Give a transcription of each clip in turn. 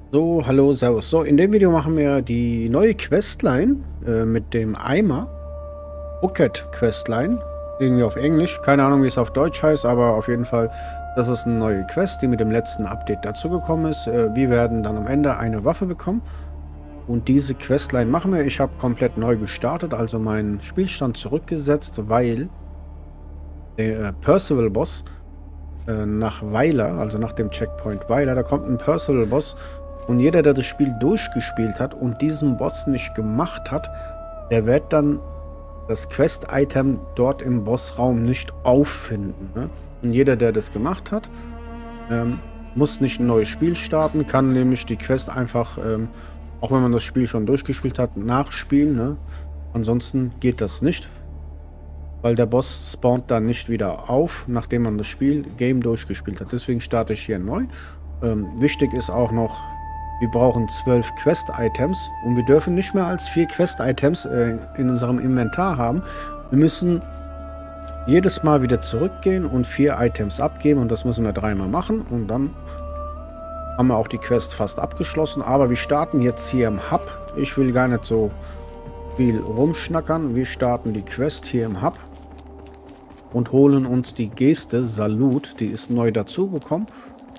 So, hallo, servus. So, in dem Video machen wir die neue Questline mit dem Eimer. Bucket Questline. Irgendwie auf Englisch. Keine Ahnung, wie es auf Deutsch heißt, aber auf jeden Fall, das ist eine neue Quest, die mit dem letzten Update dazugekommen ist. Wir werden dann am Ende eine Waffe bekommen. Und diese Questline machen wir. Ich habe komplett neu gestartet, also meinen Spielstand zurückgesetzt, weil der Percival-Boss nach Weiler, also nach dem Checkpoint Weiler, da kommt ein Percival-Boss. Und jeder, der das Spiel durchgespielt hat und diesen Boss nicht gemacht hat, der wird dann das Quest-Item dort im Bossraum nicht auffinden. Ne? Und jeder, der das gemacht hat, muss nicht ein neues Spiel starten, kann nämlich die Quest einfach, auch wenn man das Spiel schon durchgespielt hat, nachspielen. Ne? Ansonsten geht das nicht, weil der Boss spawnt dann nicht wieder auf, nachdem man das Game durchgespielt hat. Deswegen starte ich hier neu. Wichtig ist auch noch, wir brauchen 12 Quest-Items und wir dürfen nicht mehr als 4 Quest-Items in unserem Inventar haben. Wir müssen jedes Mal wieder zurückgehen und 4 Items abgeben und das müssen wir 3-mal machen und dann haben wir auch die Quest fast abgeschlossen. Aber wir starten jetzt hier im Hub. Ich will gar nicht so viel rumschnackern. Wir starten die Quest hier im Hub und holen uns die Geste Salut. Die ist neu dazugekommen.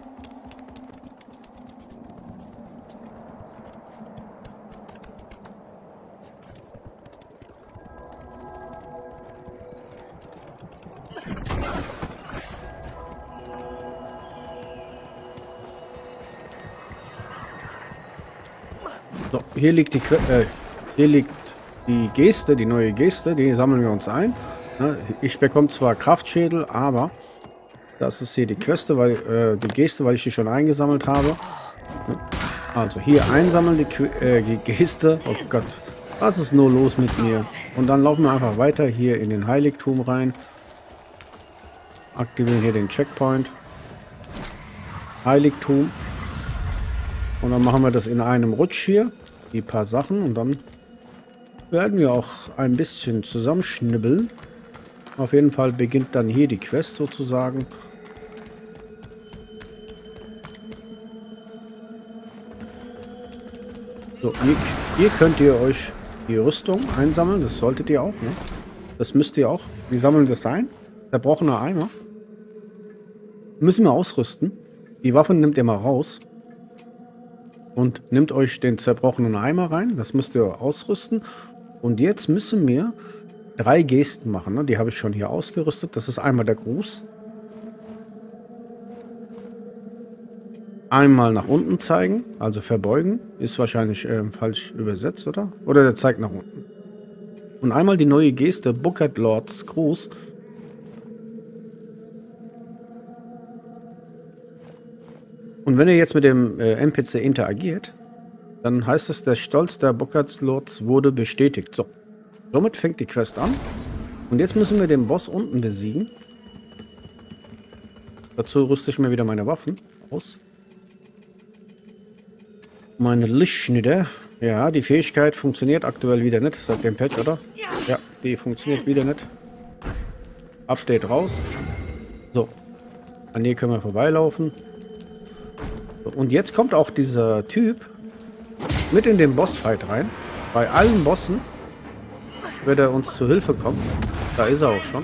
So, hier liegt die Geste, die neue Geste, die sammeln wir uns ein. Ja, ich bekomme zwar Kraftschädel, aber das ist hier die Queste, die Geste, weil ich die schon eingesammelt habe. Also hier einsammeln die Geste. Oh Gott, was ist nur los mit mir? Und dann laufen wir einfach weiter hier in den Heiligtum rein. Aktivieren hier den Checkpoint. Heiligtum. Und dann machen wir das in einem Rutsch hier. Die paar Sachen. Und dann werden wir auch ein bisschen zusammenschnibbeln. Auf jeden Fall beginnt dann hier die Quest sozusagen. So, hier könnt ihr euch die Rüstung einsammeln. Das solltet ihr auch, ne? Das müsst ihr auch. Wie sammeln das ein? Zerbrochener Eimer. Müssen wir ausrüsten. Die Waffe nimmt ihr mal raus. Und nehmt euch den zerbrochenen Eimer rein. Das müsst ihr ausrüsten. Und jetzt müssen wir 3 Gesten machen. Ne? Die habe ich schon hier ausgerüstet. Das ist einmal der Gruß. Einmal nach unten zeigen. Also verbeugen. Ist wahrscheinlich falsch übersetzt, oder? Oder der zeigt nach unten. Und einmal die neue Geste. Bucket Lords Gruß. Und wenn ihr jetzt mit dem NPC interagiert, dann heißt es, der Stolz der Bucket Lords wurde bestätigt. So, somit fängt die Quest an. Und jetzt müssen wir den Boss unten besiegen. Dazu rüste ich mir wieder meine Waffen aus. Meine Lichtschnitte. Ja, die Fähigkeit funktioniert aktuell wieder nicht. Seit dem Patch, oder? Ja, die funktioniert wieder nicht. Update raus. So, an hier können wir vorbeilaufen. Und jetzt kommt auch dieser Typ mit in den Bossfight rein. Bei allen Bossen wird er uns zu Hilfe kommen. Da ist er auch schon.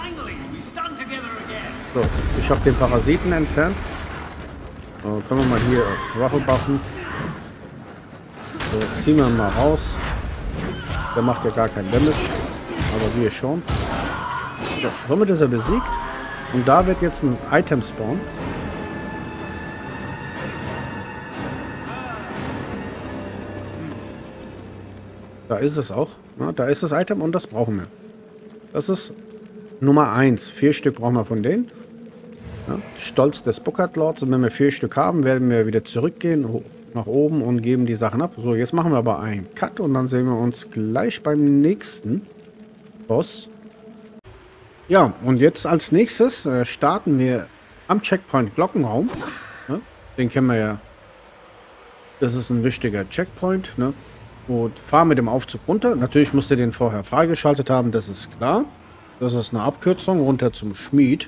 So, ich habe den Parasiten entfernt. So, können wir mal hier Waffe buffen. So, ziehen wir ihn mal raus. Der macht ja gar keinen Damage. Aber wir schon. So, somit ist er besiegt. Und da wird jetzt ein Item spawnen. Da ist es auch. Ja, da ist das Item und das brauchen wir. Das ist Nummer 1. 4 Stück brauchen wir von denen. Ja, Stolz des Bucket Lords. Und wenn wir 4 Stück haben, werden wir wieder zurückgehen nach oben und geben die Sachen ab. So, jetzt machen wir aber einen Cut und dann sehen wir uns gleich beim nächsten Boss. Ja, und jetzt als nächstes starten wir am Checkpoint Glockenraum. Ja, den kennen wir ja. Das ist ein wichtiger Checkpoint, ne? Und fahr mit dem Aufzug runter. Natürlich musst ihr den vorher freigeschaltet haben, das ist klar. Das ist eine Abkürzung runter zum Schmied.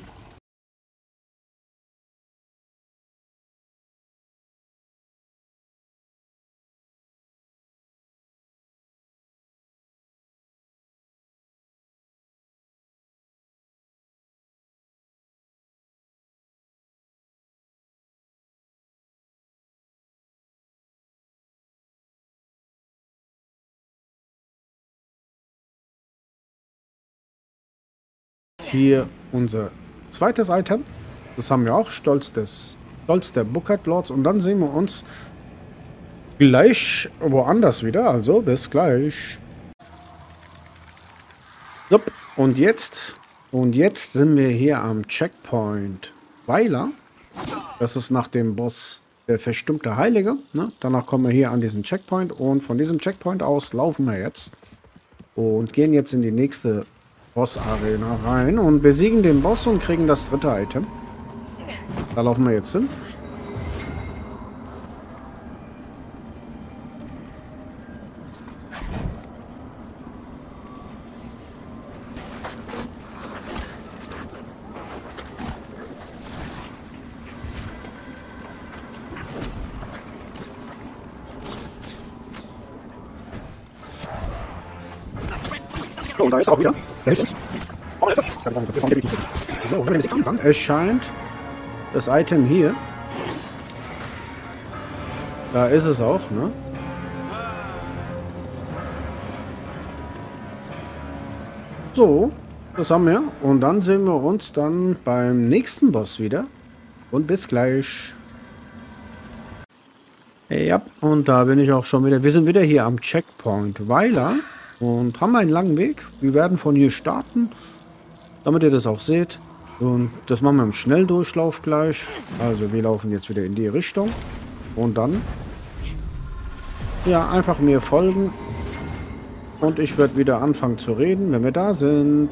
hier unser zweites Item. Das haben wir auch, Stolz der Bookhead Lords. Und dann sehen wir uns gleich woanders wieder. Also bis gleich. So, und jetzt sind wir hier am Checkpoint Weiler. Das ist nach dem Boss der verstummte Heilige. Ne? Danach kommen wir hier an diesen Checkpoint und von diesem Checkpoint aus laufen wir jetzt und gehen jetzt in die nächste Boss-Arena rein und besiegen den Boss und kriegen das dritte Item. Da laufen wir jetzt hin. So, und da ist auch wieder. Der hilft uns. So, dann erscheint das Item hier. Da ist es auch, ne? So, das haben wir. Und dann sehen wir uns dann beim nächsten Boss wieder. Und bis gleich. Ja, und da bin ich auch schon wieder. Wir sind wieder hier am Checkpoint Weiler. Und haben einen langen Weg. Wir werden von hier starten, damit ihr das auch seht. Und das machen wir im Schnelldurchlauf gleich. Also wir laufen jetzt wieder in die Richtung. Und dann, ja, einfach mir folgen. Und ich werde wieder anfangen zu reden, wenn wir da sind.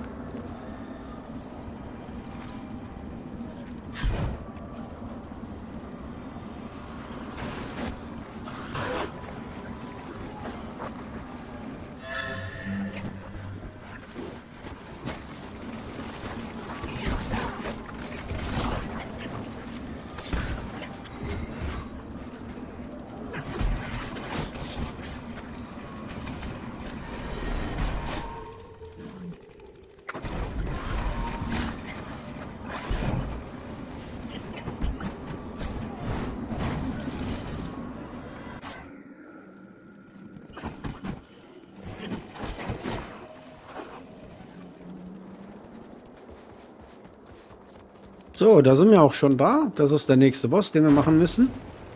So, da sind wir auch schon da. Das ist der nächste Boss, den wir machen müssen.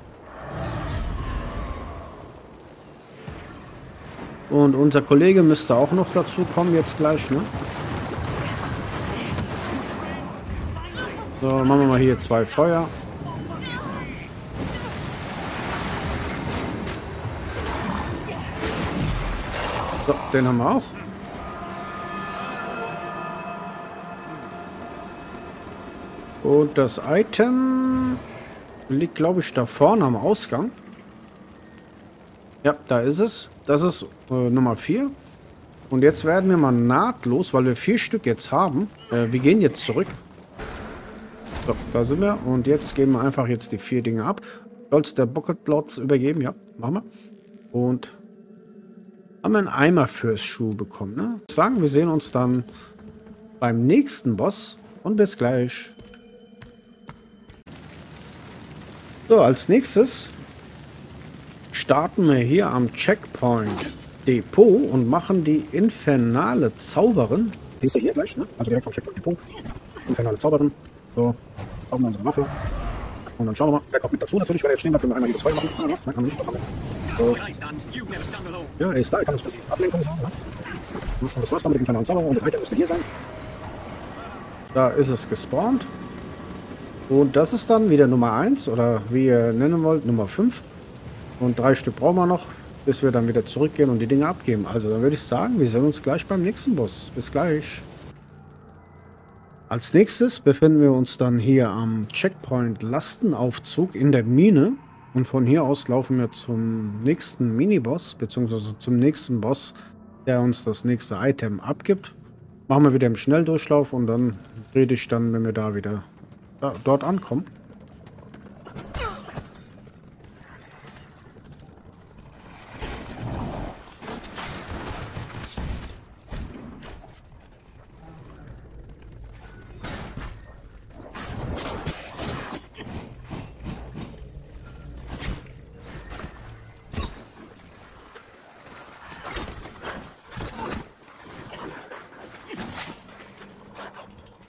Und unser Kollege müsste auch noch dazu kommen, jetzt gleich, ne? So, machen wir mal hier 2 Feuer. So, den haben wir auch. Und das Item liegt, glaube ich, da vorne am Ausgang. Ja, da ist es. Das ist Nummer 4. Und jetzt werden wir mal nahtlos, weil wir 4 Stück jetzt haben. Wir gehen jetzt zurück. So, da sind wir. Und jetzt geben wir einfach jetzt die 4 Dinge ab. Stolz der Bookhead Lords übergeben. Ja, machen wir. Und haben wir einen Eimer fürs Schuh bekommen. Ne? Ich würde sagen, wir sehen uns dann beim nächsten Boss. Und bis gleich. So, als nächstes starten wir hier am Checkpoint Depot und machen die infernale Zauberin. Die ist ja hier gleich, ne? Also direkt vom Checkpoint Depot. Infernale Zauberin. So, brauchen wir unsere Waffe. Und dann schauen wir mal. Der kommt mit dazu natürlich, wenn er jetzt stehen bleibt, können wir einmal jedes Feuer machen. Nein, kann man nicht. So. Ja, er ist da, er kann uns ein bisschen Ablenkung sagen. Ne? Und das war's dann mit dem infernalen Zauberer. Und das Item müsste hier sein. Da ist es gespawnt. Und das ist dann wieder Nummer 1 oder wie ihr nennen wollt, Nummer 5. Und 3 Stück brauchen wir noch, bis wir dann wieder zurückgehen und die Dinge abgeben. Also dann würde ich sagen, wir sehen uns gleich beim nächsten Boss. Bis gleich. Als nächstes befinden wir uns dann hier am Checkpoint Lastenaufzug in der Mine. Und von hier aus laufen wir zum nächsten Miniboss, beziehungsweise zum nächsten Boss, der uns das nächste Item abgibt. Machen wir wieder im Schnelldurchlauf und dann rede ich dann, wenn wir da wieder dort ankommen.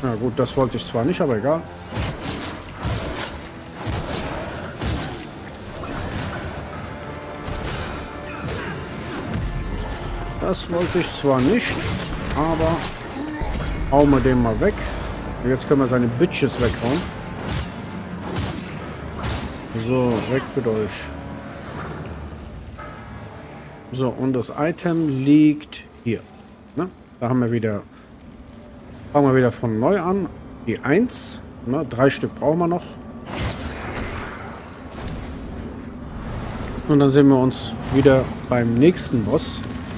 Na gut, das wollte ich zwar nicht, aber egal. Das wollte ich zwar nicht, aber hauen wir den mal weg. Jetzt können wir seine Bitches weghauen. So, weg mit euch. So, und das Item liegt hier. Ne? Da haben wir wieder... Fangen wir wieder von neu an. Die 1. Ne? 3 Stück brauchen wir noch. Und dann sehen wir uns wieder beim nächsten Boss.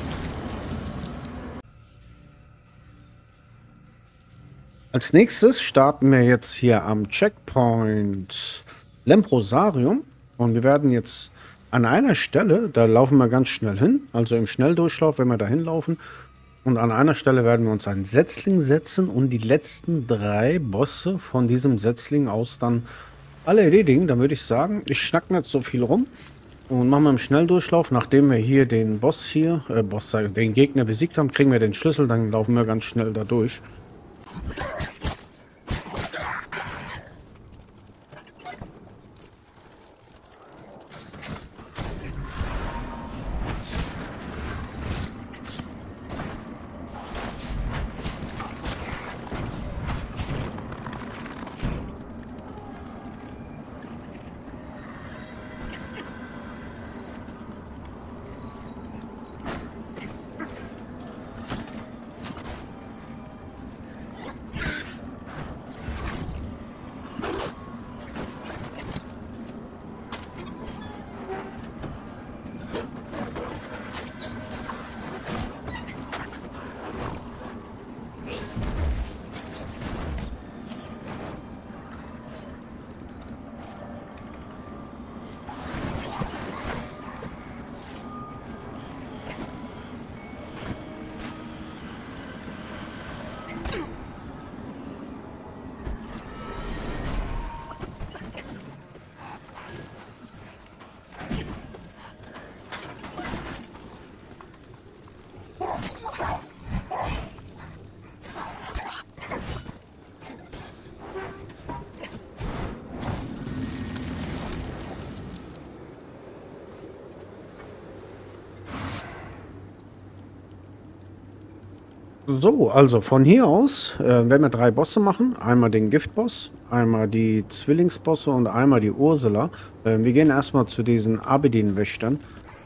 Als nächstes starten wir jetzt hier am Checkpoint Lemprosarium. Und wir werden jetzt an einer Stelle, da laufen wir ganz schnell hin, also im Schnelldurchlauf, wenn wir da hinlaufen. Und an einer Stelle werden wir uns einen Setzling setzen und die letzten 3 Bosse von diesem Setzling aus dann alle erledigen. Dann würde ich sagen, ich schnack nicht so viel rum und machen wir im Schnelldurchlauf. Nachdem wir hier den Boss hier, den Gegner besiegt haben, kriegen wir den Schlüssel, dann laufen wir ganz schnell da durch. So, also von hier aus werden wir 3 Bosse machen. Einmal den Giftboss, einmal die Zwillingsbosse und einmal die Ursula. Wir gehen erstmal zu diesen Abedin-Wächtern.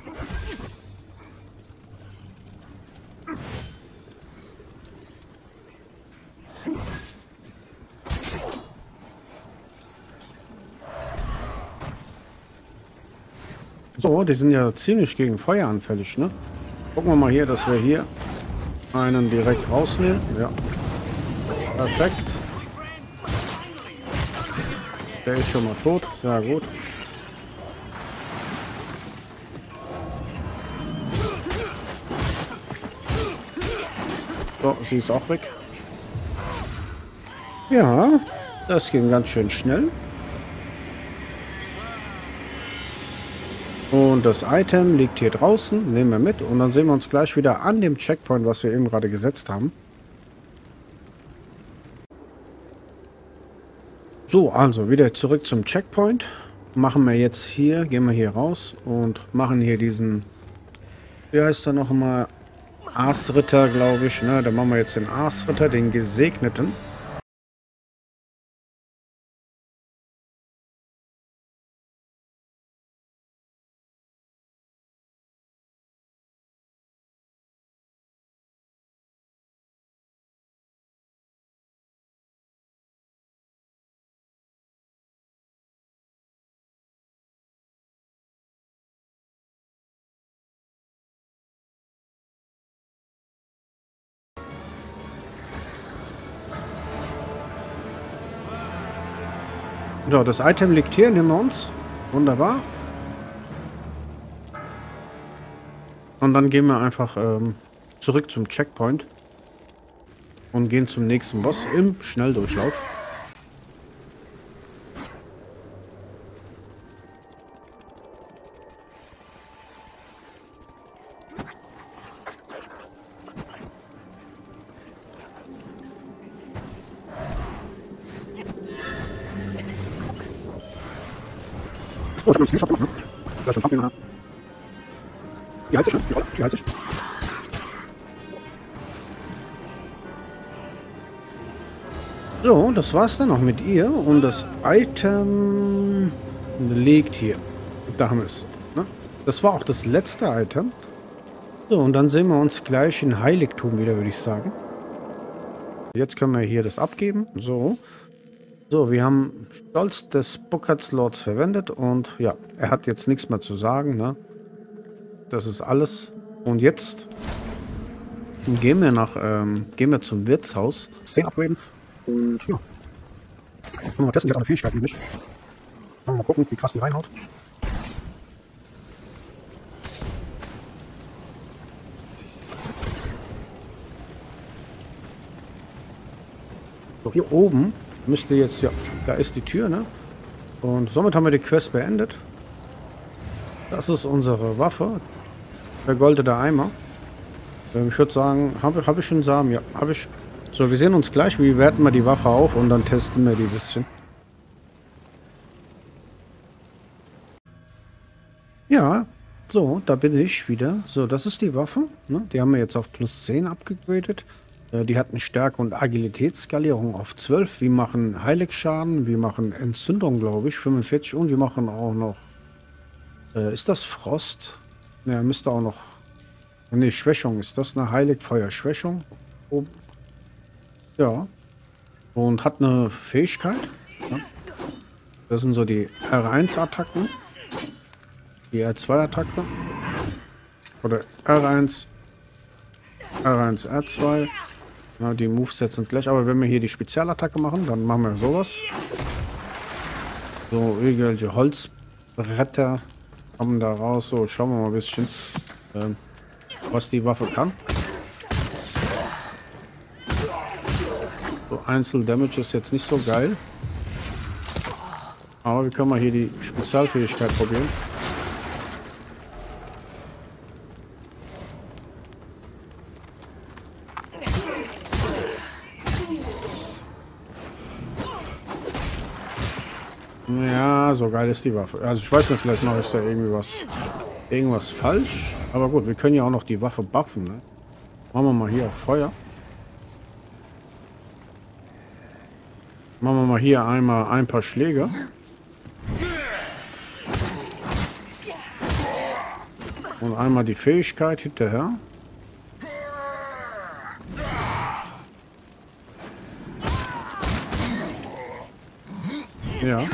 So, die sind ja ziemlich gegen Feuer anfällig, ne? Gucken wir mal hier, dass wir hier einen direkt rausnehmen. Ja. Perfekt. Der ist schon mal tot. Sehr gut. So, sie ist auch weg. Ja, das ging ganz schön schnell. Und das Item liegt hier draußen. Nehmen wir mit. Und dann sehen wir uns gleich wieder an dem Checkpoint, was wir eben gerade gesetzt haben. So, also wieder zurück zum Checkpoint. Machen wir jetzt hier, gehen wir hier raus und machen hier diesen, wie heißt er noch mal? Aasritter, glaube ich. Ne? Da machen wir jetzt den Aasritter, den Gesegneten. So, das Item liegt hier, nehmen wir uns. Wunderbar. Und dann gehen wir einfach zurück zum Checkpoint. Und gehen zum nächsten Boss im Schnelldurchlauf. Oh, ich hab uns gemacht, ne? Gleich schon Thumbnail. Die heilt sich, ne? Die heilt sich. So, das war's dann noch mit ihr. Und das Item liegt hier. Da haben wir es. Ne? Das war auch das letzte Item. So, und dann sehen wir uns gleich in Heiligtum wieder, würde ich sagen. Jetzt können wir hier das abgeben. So. So, wir haben Stolz des Burkhardt Lords verwendet. Und ja, er hat jetzt nichts mehr zu sagen. Ne? Das ist alles. Und jetzt gehen wir zum Wirtshaus. 10 upgraden. Und ja. Können wir mal testen, die hat eine Fähigkeit übrig. Mal gucken, wie krass die reinhaut. So, hier oben müsste jetzt, ja, da ist die Tür, ne? Und somit haben wir die Quest beendet. Das ist unsere Waffe. Der goldene Eimer. Ich würde sagen, habe ich schon Samen? Ja, habe ich. So, wir sehen uns gleich. Wir werten mal die Waffe auf und dann testen wir die ein bisschen. Ja, so, da bin ich wieder. So, das ist die Waffe. Ne? Die haben wir jetzt auf plus 10 abgegradet. Die hat eine Stärke- und Agilitätsskalierung auf 12. Wir machen Heiligschaden, wir machen Entzündung, glaube ich, 45. Und wir machen auch noch... ist das Frost? Ja, müsste auch noch... Ne, Schwächung ist das, eine Heiligfeuer-Schwächung. Oben. Ja. Und hat eine Fähigkeit. Ja. Das sind so die R1-Attacken. Die R2-Attacke. Oder R1, R1, R2. Ja, die Movesets sind gleich. Aber wenn wir hier die Spezialattacke machen, dann machen wir sowas. So, irgendwelche Holzbretter kommen da raus. So, schauen wir mal ein bisschen, was die Waffe kann. So, Einzel-Damage ist jetzt nicht so geil. Aber wir können mal hier die Spezialfähigkeit probieren. Ja, so geil ist die Waffe. Also ich weiß nicht, vielleicht noch ist da irgendwas falsch. Aber gut, wir können ja auch noch die Waffe buffen, ne? Machen wir mal hier auf Feuer. Machen wir mal hier einmal ein paar Schläge. Und einmal die Fähigkeit hinterher. Ja.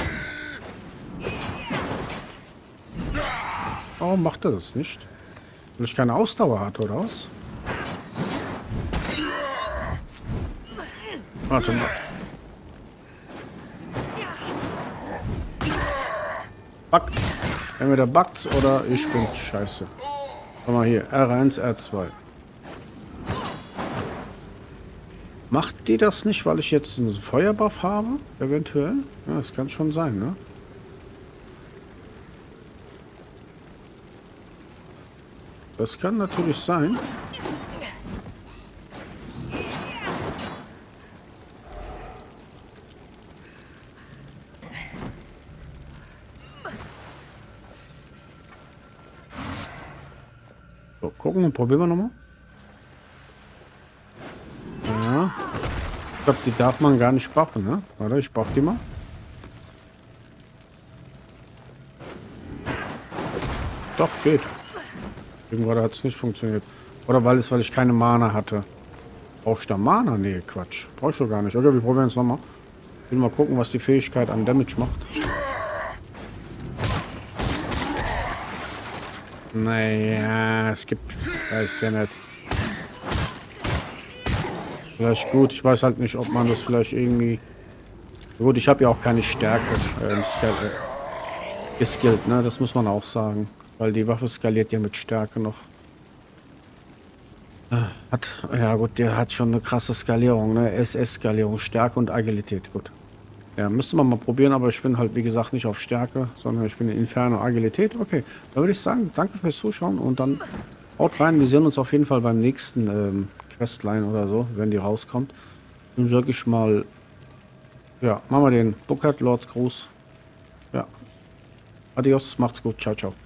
Warum macht er das nicht? Weil ich keine Ausdauer hatte, oder was? Warte mal. Backt. Entweder backt's oder ich bin scheiße. Guck mal hier. R1, R2. Macht die das nicht, weil ich jetzt einen Feuerbuff habe? Eventuell? Ja, das kann schon sein, ne? Das kann natürlich sein. So, gucken und probieren wir nochmal. Ja. Ich glaube, die darf man gar nicht buffen, ne? Oder? Ich buff die mal. Doch, geht. Irgendwann hat es nicht funktioniert. Oder weil ich keine Mana hatte. Brauchst du da Mana? Nee, Quatsch. Brauchst du gar nicht. Okay, wir probieren es nochmal. Ich will mal gucken, was die Fähigkeit an Damage macht. Naja, es gibt... Weiß ja nicht. Vielleicht gut. Ich weiß halt nicht, ob man das vielleicht irgendwie... Gut, ich habe ja auch keine Stärke geskillt, ne? Das muss man auch sagen. Weil die Waffe skaliert ja mit Stärke noch. Ja gut, der hat schon eine krasse Skalierung, ne? SS-Skalierung, Stärke und Agilität, gut. Ja, müsste man mal probieren, aber ich bin halt, wie gesagt, nicht auf Stärke, sondern ich bin in Inferno Agilität. Okay, dann würde ich sagen, danke fürs Zuschauen und dann haut rein. Wir sehen uns auf jeden Fall beim nächsten Questline oder so, wenn die rauskommt. Dann sage ich mal, ja, machen wir den Burkhardt Lords Gruß. Ja, Adios, macht's gut, ciao, ciao.